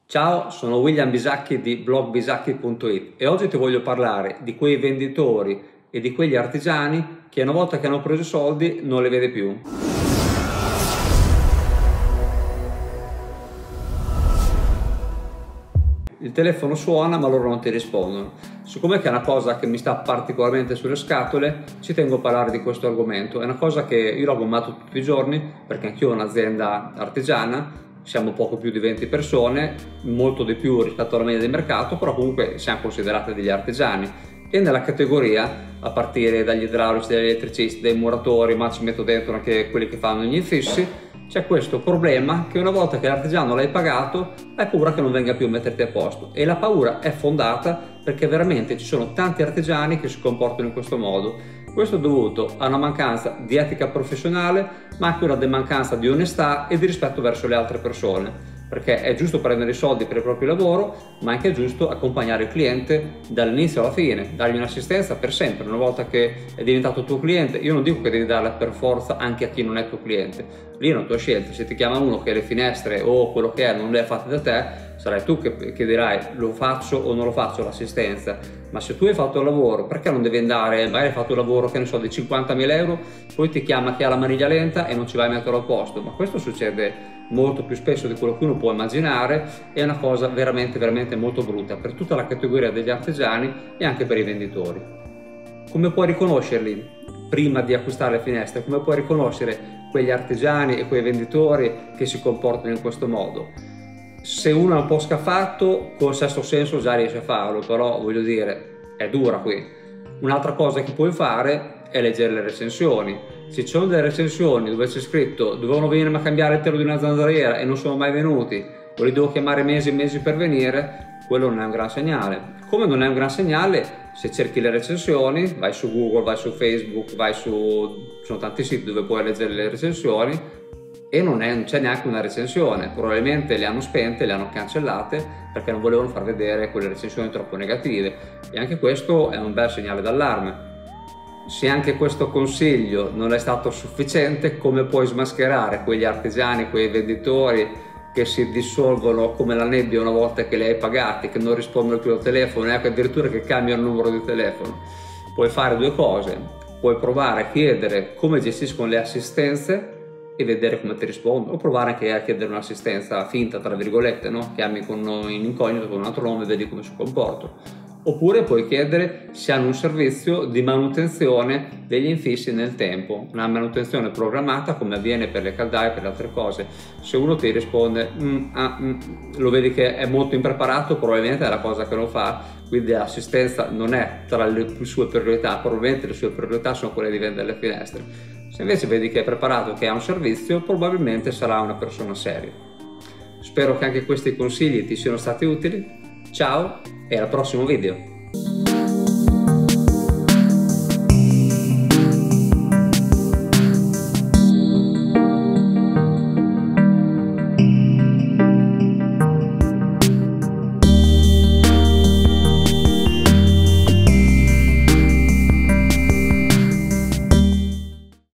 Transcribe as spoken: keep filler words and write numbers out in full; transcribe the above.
Ciao, sono William Bisacchi di blog bisacchi punto it e oggi ti voglio parlare di quei venditori e di quegli artigiani che una volta che hanno preso i soldi non li vede più. Il telefono suona ma loro non ti rispondono. Siccome che è una cosa che mi sta particolarmente sulle scatole, ci tengo a parlare di questo argomento. È una cosa che io l'ho gommato tutti i giorni perché anch'io ho un'azienda artigiana, siamo poco più di venti persone, molto di più rispetto alla media del mercato, però comunque siamo considerati degli artigiani. E nella categoria, a partire dagli idraulici, dagli elettricisti, dai muratori, ma ci metto dentro anche quelli che fanno gli infissi, c'è questo problema che una volta che l'artigiano l'hai pagato hai paura che non venga più a metterti a posto, e la paura è fondata perché veramente ci sono tanti artigiani che si comportano in questo modo. Questo è dovuto a una mancanza di etica professionale, ma anche una mancanza di onestà e di rispetto verso le altre persone, perché è giusto prendere i soldi per il proprio lavoro, ma anche è giusto accompagnare il cliente dall'inizio alla fine, dargli un'assistenza per sempre. Una volta che è diventato tuo cliente, io non dico che devi darla per forza anche a chi non è tuo cliente, lì è una tua scelta. Se ti chiama uno che le finestre o quello che è non le ha fatte da te, sarai tu che, che dirai lo faccio o non lo faccio l'assistenza. Ma se tu hai fatto il lavoro, perché non devi andare, magari hai fatto un lavoro che ne so di cinquantamila euro, poi ti chiama chi ha la maniglia lenta e non ci vai a metterlo a posto? Ma questo succede molto più spesso di quello che uno può immaginare, è una cosa veramente veramente molto brutta per tutta la categoria degli artigiani e anche per i venditori. Come puoi riconoscerli prima di acquistare le finestre? Come puoi riconoscere quegli artigiani e quei venditori che si comportano in questo modo? Se uno è un po' scafato, col sesto senso già riesce a farlo, però voglio dire, è dura qui. Un'altra cosa che puoi fare è leggere le recensioni. Se ci sono delle recensioni dove c'è scritto dovevano venire a cambiare il telo di una zanzariera e non sono mai venuti, o li devo chiamare mesi e mesi per venire, quello non è un gran segnale. Come non è un gran segnale se cerchi le recensioni, vai su Google, vai su Facebook, vai su... sono tanti siti dove puoi leggere le recensioni e non c'è neanche una recensione, probabilmente le hanno spente, le hanno cancellate perché non volevano far vedere quelle recensioni troppo negative, e anche questo è un bel segnale d'allarme. Se anche questo consiglio non è stato sufficiente, come puoi smascherare quegli artigiani, quei venditori che si dissolvono come la nebbia una volta che li hai pagati, che non rispondono più al telefono e anche addirittura che cambiano il numero di telefono? Puoi fare due cose: puoi provare a chiedere come gestiscono le assistenze e vedere come ti rispondono, o provare anche a chiedere un'assistenza finta, tra virgolette, no? Chiami con in incognito con un altro nome e vedi come si comportano. Oppure puoi chiedere se hanno un servizio di manutenzione degli infissi nel tempo, una manutenzione programmata come avviene per le caldaie e per le altre cose. Se uno ti risponde mm, ah, mm, lo vedi che è molto impreparato, probabilmente è la cosa che non fa, quindi l'assistenza non è tra le sue priorità, probabilmente le sue priorità sono quelle di vendere le finestre. Se invece vedi che è preparato, che ha un servizio, probabilmente sarà una persona seria. Spero che anche questi consigli ti siano stati utili. Ciao e al prossimo video!